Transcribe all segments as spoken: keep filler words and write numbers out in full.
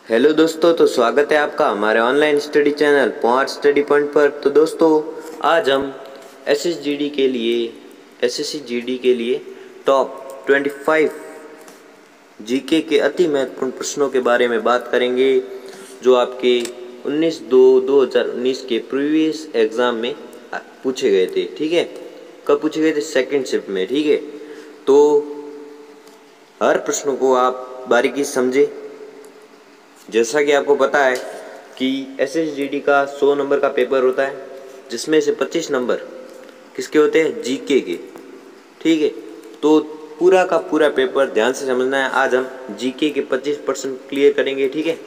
Hello दोस्तों, तो स्वागत है आपका हमारे online study channel point study point पर। तो दोस्तों, आज हम एसएसजीडी के लिए एसएससीजीडी के लिए टॉप पच्चीस जीके के अति महत्वपूर्ण प्रश्नों के बारे में बात करेंगे, जो आपके उन्नीस दो दो हज़ार उन्नीस के प्रीवियस एग्ज़ाम में पूछे गए थे। ठीक है, कब पूछे गए थे? सेकंड शिफ्ट में। ठीक है, तो हर प्रश्नों को आप बारीकी से समझे। जैसा कि आपको पता है कि एसएसजीडी का सौ नंबर का पेपर होता है, जिसमें से पच्चीस नंबर किसके होते हैं? जीके के। ठीक है, तो पूरा का पूरा पेपर ध्यान से समझना है। आज हम जीके के पच्चीस परसेंट क्लियर करेंगे। ठीक है,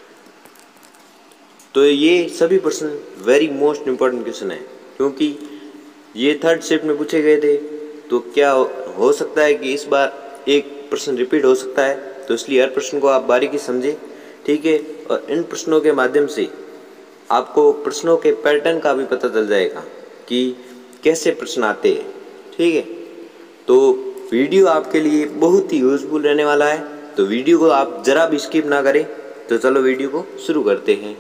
तो ये सभी प्रश्न वेरी मोस्ट इम्पोर्टेंट क्वेश्चन है, क्योंकि ये थर्ड शिफ्ट में पूछे गए थे। तो क्या हो सकता है कि इस बार एक प्रश्न रिपीट हो सकता है, तो इसलिए हर प्रश्न को आप बारीकी समझें। ठीक है, और इन प्रश्नों के माध्यम से आपको प्रश्नों के पैटर्न का भी पता चल जाएगा कि कैसे प्रश्न आते हैं। ठीक है, तो वीडियो आपके लिए बहुत ही यूजफुल रहने वाला है, तो वीडियो को आप ज़रा भी स्किप ना करें। तो चलो वीडियो को शुरू करते हैं।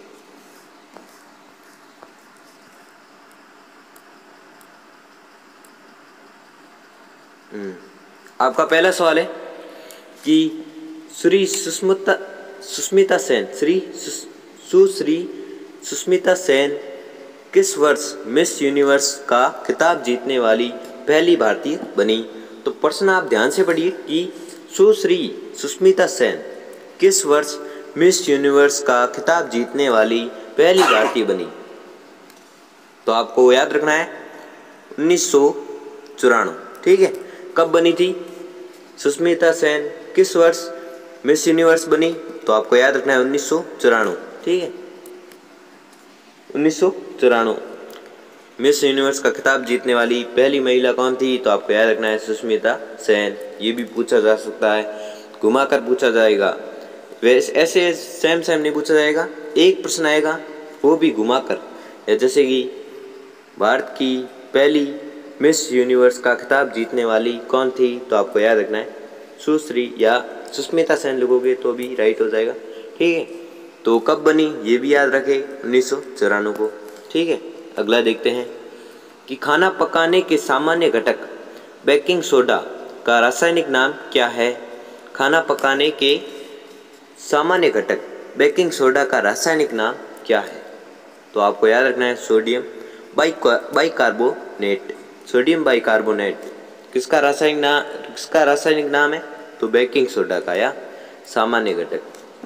आपका पहला सवाल है कि श्री सुष्मिता सुष्मिता सेन श्री सुश्री सुष्मिता सेन किस वर्ष मिस यूनिवर्स का खिताब जीतने वाली पहली भारतीय बनी? तो प्रश्न आप ध्यान से पढ़िए कि सुश्री सुष्मिता सेन किस वर्ष मिस यूनिवर्स का खिताब जीतने वाली पहली भारतीय बनी? तो आपको याद रखना है उन्नीस सौ चौरानवे। ठीक है, कब बनी थी सुष्मिता सेन? किस वर्ष मिस यूनिवर्स बनी? तो आपको याद रखना है उन्नीस सौ चौरानवे। ठीक है, उन्नीस सौ चौरानवे मिस यूनिवर्स का खिताब जीतने वाली पहली महिला कौन थी? तो आपको याद रखना है सुष्मिता सेन। ये भी पूछा जा सकता है, घुमाकर पूछा जाएगा। वैसे ऐसे सेम सेम नहीं पूछा जाएगा, एक प्रश्न आएगा वो भी घुमाकर, या जैसे कि भारत की पहली मिस यूनिवर्स का खिताब जीतने वाली कौन थी? तो आपको याद रखना है सुश्री या सुष्मिता सेन लिखोगे तो भी राइट हो जाएगा। ठीक है, तो कब बनी ये भी याद रखें, उन्नीस सौ चौरानवे को। ठीक है, अगला देखते हैं कि खाना पकाने के सामान्य घटक बेकिंग सोडा का रासायनिक नाम क्या है? खाना पकाने के सामान्य घटक बेकिंग सोडा का रासायनिक नाम क्या है? तो आपको याद रखना है सोडियम बाइकार्बोनेट। सोडियम बाइकार्बोनेट किसका रासायनिक नाम किसका रासायनिक नाम है? तो बेकिंग सोडा का, या सामान्य घटक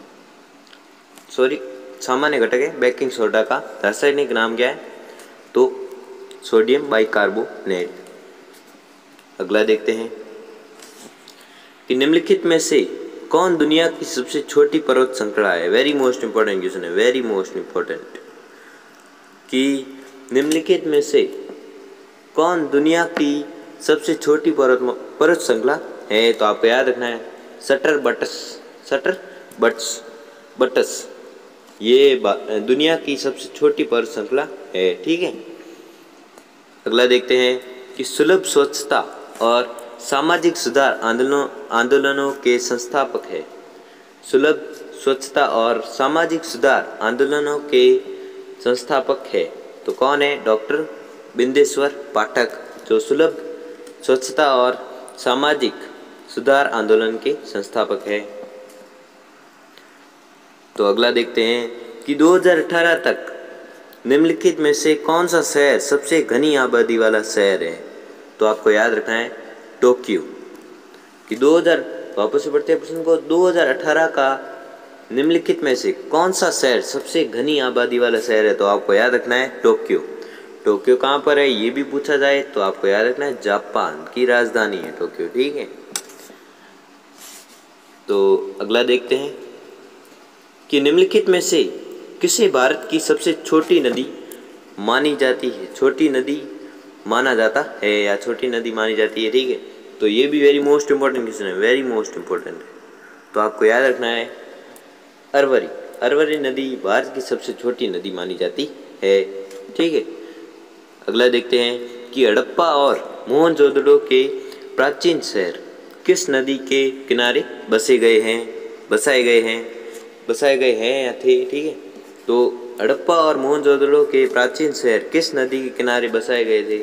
सॉरी सामान्य घटक है बेकिंग सोडा का। रासायनिक नाम क्या है? तो सोडियम बाइकार्बोनेट। अगला देखते हैं कि निम्नलिखित में से कौन दुनिया की सबसे छोटी पर्वत श्रृंखला है? वेरी मोस्ट इंपॉर्टेंट क्वेश्चन है, वेरी मोस्ट इंपॉर्टेंट, कि निम्नलिखित में से कौन दुनिया की सबसे छोटी पर्वत पर्वत श्रृंखला है? तो आपको याद रखना है Sutter Buttes Sutter Buttes Buttes ये दुनिया की सबसे छोटी पर्वत श्रृंखला है। ठीक है, अगला देखते हैं कि सुलभ स्वच्छता और सामाजिक सुधार आंदोलनों आंदोलनों के संस्थापक है। सुलभ स्वच्छता और सामाजिक सुधार आंदोलनों के संस्थापक है तो कौन है? डॉक्टर बिंदेश्वर पाठक, जो सुलभ स्वच्छता और सामाजिक सुधार आंदोलन के संस्थापक है। तो अगला देखते हैं कि दो हज़ार अठारह तक निम्नलिखित में से कौन सा शहर सबसे घनी आबादी वाला शहर है? तो आपको याद रखना है टोक्यो। कि दो हज़ार वापस से पढ़ते हैं प्रश्न को, दो हज़ार अठारह का निम्नलिखित में से कौन सा शहर सबसे घनी आबादी वाला शहर है? तो आपको याद रखना है टोक्यो। टोक्यो कहाँ पर है ये भी पूछा जाए तो आपको याद रखना है जापान की राजधानी है टोक्यो। ठीक है, तो अगला देखते हैं कि निम्नलिखित में से किसे भारत की सबसे छोटी नदी मानी जाती है? छोटी नदी माना जाता है या छोटी नदी मानी जाती है। ठीक है, तो ये भी वेरी मोस्ट इंपॉर्टेंट क्वेश्चन है, वेरी मोस्ट इंपॉर्टेंट है। तो आपको याद रखना है अरवरी अरवरी नदी भारत की सबसे छोटी नदी मानी जाती है। ठीक है, अगला देखते हैं कि हड़प्पा और मोहनजोदड़ो के प्राचीन शहर किस नदी के किनारे बसे गए हैं बसाए गए हैं? बसाए गए हैं या थे, ठीक है। तो हड़प्पा और मोहनजोदड़ो के प्राचीन शहर किस नदी के किनारे बसाए गए थे?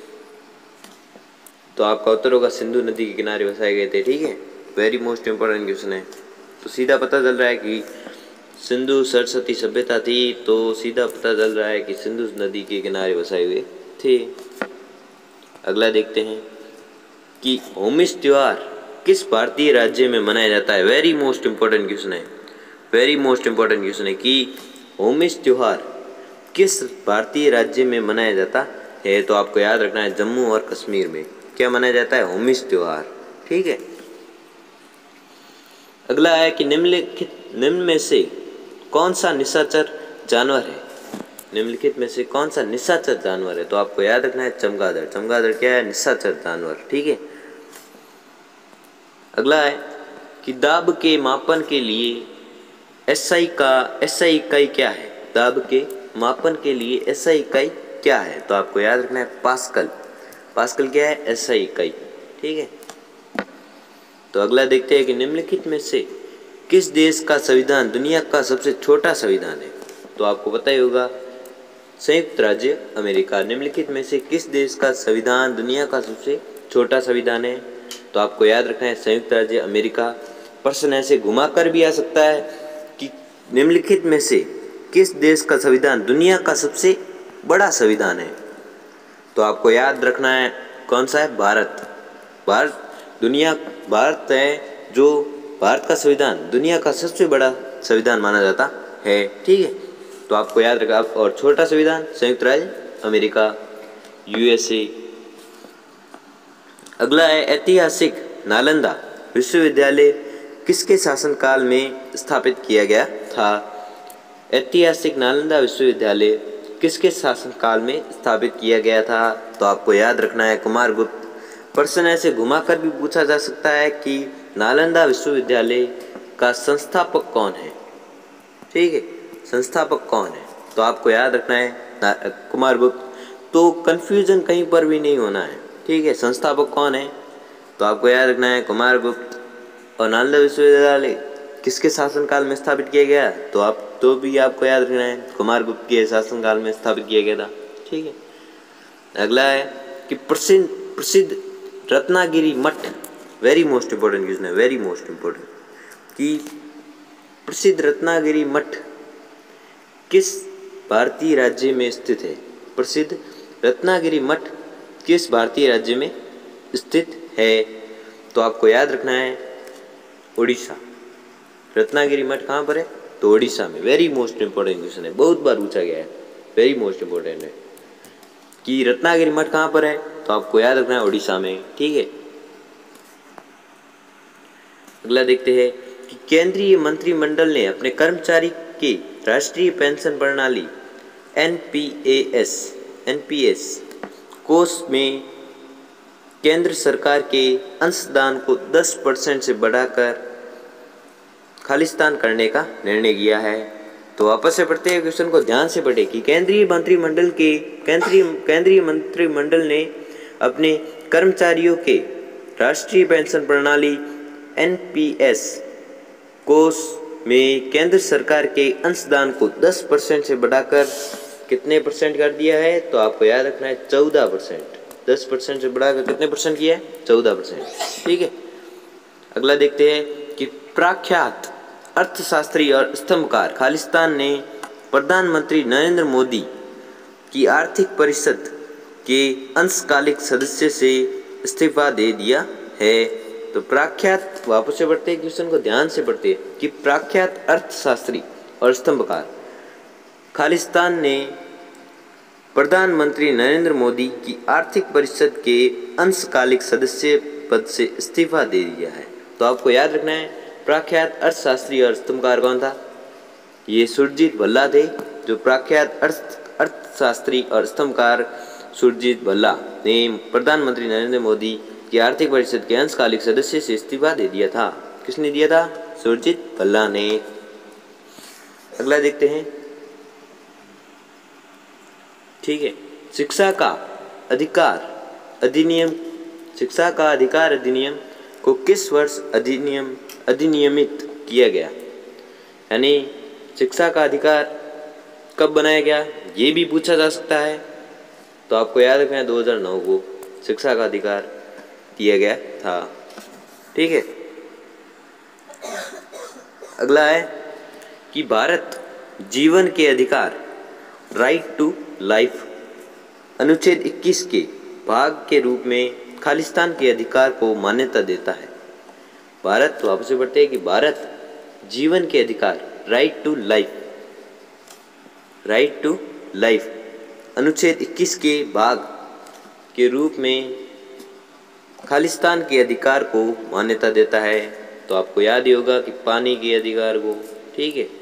तो आपका उत्तर होगा सिंधु नदी के किनारे बसाए गए थे, ठीक है। वेरी मोस्ट इंपॉर्टेंट क्वेश्चन है। तो सीधा पता चल रहा है कि सिंधु सरस्वती सभ्यता थी, तो सीधा पता चल रहा है कि सिंधु नदी के किनारे बसाए हुए थे। अगला देखते हैं कि होमिस त्योहार किस भारतीय राज्य में मनाया जाता है? वेरी मोस्ट इंपॉर्टेंट क्वेश्चन है, वेरी मोस्ट इंपॉर्टेंट क्वेश्चन है कि होमिस त्योहार किस भारतीय राज्य में मनाया जाता है? तो आपको याद रखना है जम्मू और कश्मीर में क्या मनाया जाता है? होमिस त्योहार, ठीक है। अगला है कि निम्नलिखित निम्न में से कौन सा निशाचर जानवर है? निम्नलिखित में से कौन सा निशाचर जानवर है? तो आपको याद रखना है चमगादड़। चमगादड़ क्या है? निशाचर जानवर, ठीक है। अगला है कि दाब के मापन के लिए एसआई का एसआई इकाई क्या है? दाब के मापन के लिए एसआई इकाई क्या है? तो आपको याद रखना है पास्कल। पास्कल क्या है? एसआई इकाई, ठीक है। तो अगला देखते हैं कि निम्नलिखित में से किस देश का संविधान दुनिया का सबसे छोटा संविधान है? तो आपको पता ही होगा संयुक्त राज्य अमेरिका। निम्नलिखित में से किस देश का संविधान दुनिया का सबसे छोटा संविधान है? तो आपको याद रखना है संयुक्त राज्य अमेरिका। प्रश्न ऐसे घुमा कर भी आ सकता है कि निम्नलिखित में से किस देश का संविधान दुनिया का सबसे बड़ा संविधान है? तो आपको याद रखना है कौन सा है? भारत। भारत दुनिया भारत है जो भारत का संविधान दुनिया का सबसे बड़ा संविधान माना जाता है, ठीक है। तो आपको याद रखा। और छोटा संविधान संयुक्त राज्य अमेरिका, यूएसए। अगला है ऐतिहासिक नालंदा विश्वविद्यालय किसके शासनकाल में स्थापित किया गया था? ऐतिहासिक नालंदा विश्वविद्यालय किसके शासनकाल में स्थापित किया गया था? तो आपको याद रखना है कुमारगुप्त। प्रश्न ऐसे घुमाकर भी पूछा जा सकता है कि नालंदा विश्वविद्यालय का संस्थापक कौन है, ठीक है। संस्थापक कौन है? तो आपको याद रखना है कुमारगुप्त। तो कंफ्यूजन कहीं पर भी नहीं होना है, ठीक है। संस्थापक कौन है? तो आपको याद रखना है कुमारगुप्त। और नालंदा विश्वविद्यालय किसके शासनकाल में स्थापित किया गया? तो आप तो भी आपको याद रखना है कुमारगुप्त के शासनकाल में स्थापित किया गया था, ठीक है। अगला है कि प्रसिद्ध प्रसिद्ध रत्नागिरी मठ, वेरी मोस्ट इंपॉर्टेंट क्वेश्चन है, वेरी मोस्ट इंपॉर्टेंट, कि प्रसिद्ध रत्नागिरी मठ किस भारतीय राज्य में स्थित है? प्रसिद्ध रत्नागिरी मठ किस भारतीय राज्य में स्थित है? तो आपको याद रखना है उड़ीसा। रत्नागिरी मठ कहाँ पर है? तो उड़ीसा में। वेरी मोस्ट इंपॉर्टेंट क्वेश्चन है, बहुत बार पूछा गया है, वेरी मोस्ट इंपॉर्टेंट है कि रत्नागिरी मठ कहाँ पर है? तो आपको याद रखना है उड़ीसा में, ठीक है। अगला देखते हैं कि केंद्रीय मंत्रिमंडल ने अपने कर्मचारी के राष्ट्रीय पेंशन प्रणाली N P S N P S कोष में केंद्र सरकार के अंशदान को दस परसेंट से बढ़ाकर खालिस्तान करने का निर्णय किया है। तो वापस से पढ़ते हैं क्वेश्चन को, ध्यान से पढ़े कि केंद्रीय मंत्रिमंडल के केंद्रीय केंद्रीय मंत्रिमंडल ने अपने कर्मचारियों के राष्ट्रीय पेंशन प्रणाली एन पी एस कोष में केंद्र सरकार के अंशदान को दस परसेंट से बढ़ाकर कितने परसेंट कर दिया है? तो आपको याद रखना है चौदह परसेंट। दस परसेंट से बढ़ाकर कितने परसेंट किया है? चौदह परसेंट, ठीक है। अगला देखते हैं कि प्रख्यात अर्थशास्त्री और स्तंभकार खालिस्तान ने प्रधानमंत्री नरेंद्र मोदी की आर्थिक परिषद के अंशकालिक सदस्य से इस्तीफा दे दिया है। तो प्रख्यात, वापस से पढ़ते हैं क्वेश्चन को, ध्यान से पढ़ते हैं कि प्रख्यात अर्थशास्त्री और स्तंभकार खालिस्तान ने प्रधानमंत्री नरेंद्र मोदी की आर्थिक परिषद के अंशकालिक सदस्य पद से इस्तीफा दे दिया है। तो आपको याद रखना है प्रख्यात अर्थशास्त्री और स्तंभकार कौन था? ये सुरजीत भल्ला थे। जो प्रख्यात अर्थ अर्थशास्त्री और स्तंभकार सुरजीत भल्ला ने प्रधानमंत्री नरेंद्र मोदी की आर्थिक परिषद के अंशकालिक सदस्य से इस्तीफा दे दिया था। किसने दिया था? सुरजीत भल्ला ने। अगला देखते हैं, ठीक है। शिक्षा का अधिकार अधिनियम शिक्षा का अधिकार अधिनियम को किस वर्ष अधिनियम अधिनियमित किया गया? यानी शिक्षा का अधिकार कब बनाया गया, ये भी पूछा जा सकता है। तो आपको याद रखना है दो हज़ार नौ को शिक्षा का अधिकार दिया गया था। ठीक है, अगला है कि भारत जीवन के अधिकार राइट टू लाइफ अनुच्छेद इक्कीस के भाग के रूप में खालिस्तान के अधिकार को मान्यता देता है। भारत, तो आपसे पढ़ते हैं कि भारत जीवन के अधिकार right to life right to life अनुच्छेद इक्कीस के भाग के रूप में खालिस्तान के अधिकार को मान्यता देता है। तो आपको याद ही होगा कि पानी के अधिकार को, ठीक है,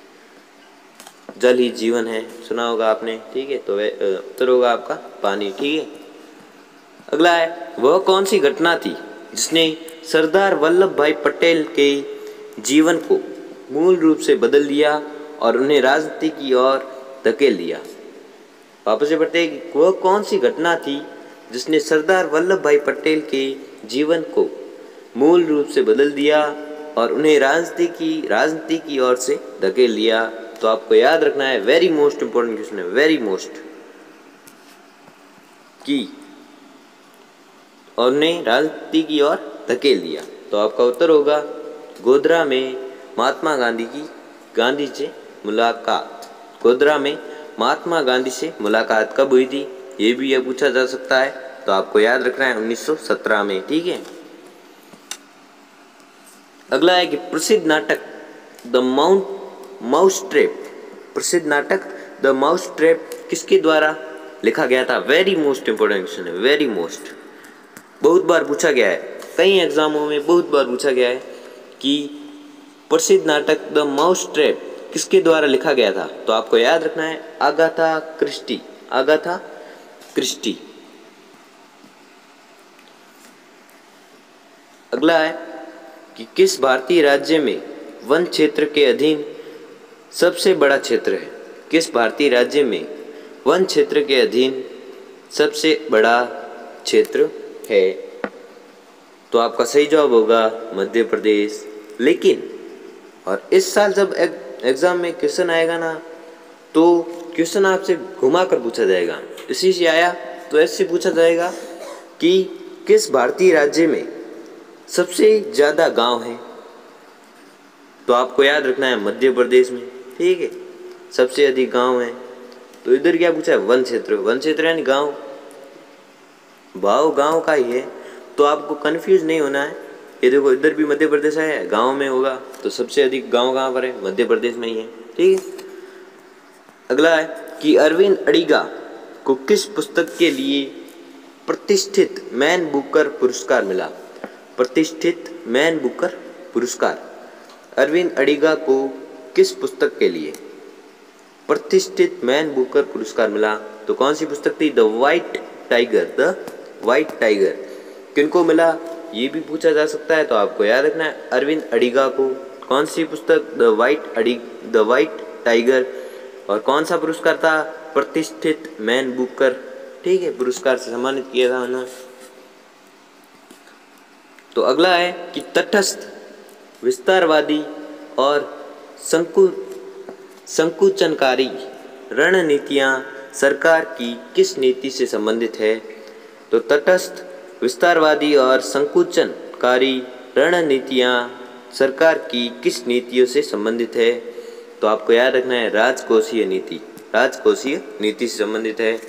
जल ही जीवन है, सुना होगा आपने। ठीक है, तो उत्तर होगा आपका पानी। ठीक है, अगला है वह कौन सी घटना थी जिसने सरदार वल्लभ भाई पटेल के जीवन को मूल रूप से बदल दिया और उन्हें राजनीति की ओर धकेल दिया। वापस से पढ़ते हैं कि वह कौन सी घटना थी जिसने सरदार वल्लभ भाई पटेल के जीवन को मूल रूप से बदल दिया और उन्हें राजनीति की राजनीति की ओर से धकेल दिया। तो आपको याद रखना है, वेरी मोस्ट इंपॉर्टेंट क्वेश्चन है, वेरी मोस्ट, की और उन्हें राजनीति की ओर धकेल दिया। तो आपका उत्तर होगा गोधरा में महात्मा गांधी की गांधी से मुलाकात। गोधरा में महात्मा गांधी से मुलाकात कब हुई थी, ये भी यह पूछा जा सकता है। तो आपको याद रखना है उन्नीस सौ सत्रह में। ठीक है, अगला है कि प्रसिद्ध नाटक द माउंट माउस ट्रैप प्रसिद्ध नाटक द माउस ट्रैप किसके द्वारा लिखा गया था। वेरी मोस्ट इंपोर्टेंट क्वेश्चन है, वेरी मोस्ट, बहुत बार पूछा गया है, कई एग्जामों में बहुत बार पूछा गया है कि प्रसिद्ध नाटक द माउस ट्रैप किसके द्वारा लिखा गया था। तो आपको याद रखना है अगाथा क्रिस्टी, अगाथा क्रिस्टी। अगला है कि किस भारतीय राज्य में वन क्षेत्र के अधीन सबसे बड़ा क्षेत्र है। किस भारतीय राज्य में वन क्षेत्र के अधीन सबसे बड़ा क्षेत्र है। तो आपका सही जवाब होगा मध्य प्रदेश। लेकिन और इस साल जब एग्जाम में क्वेश्चन आएगा ना, तो क्वेश्चन आपसे घुमा कर पूछा जाएगा। इसी से आया तो ऐसे पूछा जाएगा कि किस भारतीय राज्य में सबसे ज़्यादा गांव है। तो आपको याद रखना है मध्य प्रदेश में। ठीक है, सबसे अधिक गांव है। तो इधर क्या पूछा है, वन क्षेत्र। वन क्षेत्र यानी गांव, भाव गांव का ही है। तो आपको कंफ्यूज नहीं होना है। ये देखो इधर भी मध्य प्रदेश है, गांव में होगा, तो सबसे अधिक गांव कहाँ पर है, मध्य प्रदेश में ही है। ठीक है, अगला है कि अरविंद अडिगा को किस पुस्तक के लिए प्रतिष्ठित मैन बुकर पुरस्कार मिला। प्रतिष्ठित मैन बुकर पुरस्कार अरविंद अडिगा को किस पुस्तक के लिए प्रतिष्ठित मैन बुकर पुरस्कार मिला। तो कौन सी पुस्तक थी, the White Tiger, the White Tiger. किनको मिला ये भी पूछा जा सकता है। तो आपको याद रखना है अरविंद अडिगा को कौन सी पुस्तक, द वाइट अडी द वाइट टाइगर, और कौन सा पुरस्कार था, प्रतिष्ठित मैन बुकर। ठीक है, पुरस्कार से सम्मानित किया था उन्हें। तो अगला है कि तटस्थ, विस्तारवादी और संकु संकुचनकारी रणनीतियां सरकार की किस नीति से संबंधित है। तो तटस्थ, विस्तारवादी और संकुचनकारी रणनीतियां सरकार की किस नीतियों से संबंधित है। तो आपको याद रखना है राजकोषीय नीति, राजकोषीय नीति से संबंधित है।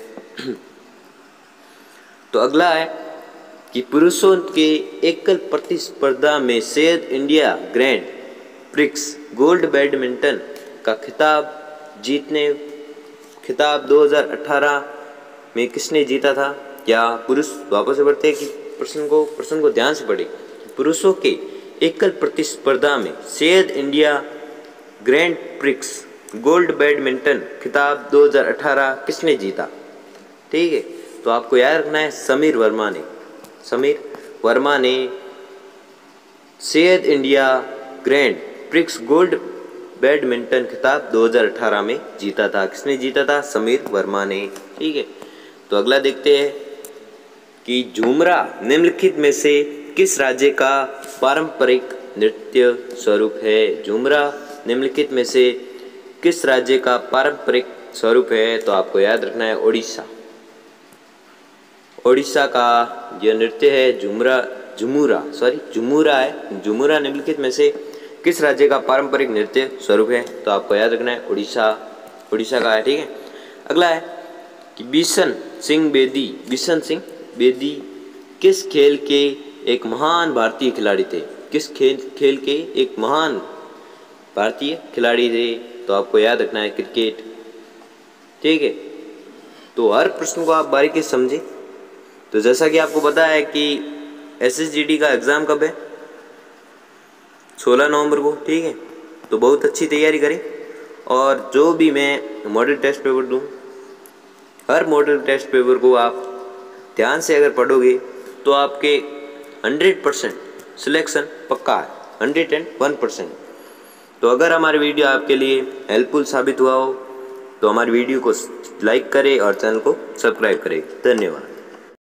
तो अगला है कि पुरुषों के एकल प्रतिस्पर्धा में Syed India Grand Prix Gold badminton का खिताब जीतने खिताब दो हज़ार अठारह में किसने जीता था। क्या पुरुष, वापस से बढ़ते हैं कि प्रश्न को प्रश्न को ध्यान से पढ़े। पुरुषों के एकल प्रतिस्पर्धा में Syed India Grand Prix Gold badminton खिताब दो हज़ार अठारह किसने जीता। ठीक है, तो आपको याद रखना है समीर वर्मा ने, समीर वर्मा ने Syed India Grand Prix Gold badminton खिताब दो हज़ार अठारह में जीता था। किसने जीता था, समीर वर्मा ने। ठीक है, तो अगला देखते हैं कि झूमरा निम्नलिखित में से किस राज्य का पारंपरिक नृत्य स्वरूप है। झूमरा निम्नलिखित में से किस राज्य का पारंपरिक स्वरूप है? तो आपको याद रखना है ओडिशा। ओडिशा का यह नृत्य है झुमरा झुमुरा सॉरी झुमुरा है। झुमुरा निम्नलिखित में से किस राज्य का पारंपरिक नृत्य स्वरूप है? तो आपको याद रखना है उड़ीसा उड़ीसा का है। ठीक है, अगला है कि बिशन सिंह बेदी बिशन सिंह बेदी किस खेल के एक महान भारतीय खिलाड़ी थे? किस खेल खेल के एक महान भारतीय खिलाड़ी थे? तो आपको याद रखना है क्रिकेट। ठीक है, तो हर प्रश्न को आप बारीकी से समझें। तो जैसा कि आपको पता है कि एसएसजीडी का एग्ज़ाम कब है? सोलह नवंबर को। ठीक है, तो बहुत अच्छी तैयारी करें और जो भी मैं मॉडल टेस्ट पेपर दूं, हर मॉडल टेस्ट पेपर को आप ध्यान से अगर पढ़ोगे तो आपके हंड्रेड परसेंट सिलेक्शन पक्का है, हंड्रेड एंड वन परसेंट। तो अगर हमारी वीडियो आपके लिए हेल्पफुल साबित हुआ हो तो हमारी वीडियो को लाइक करें और चैनल को सब्सक्राइब करें। धन्यवाद।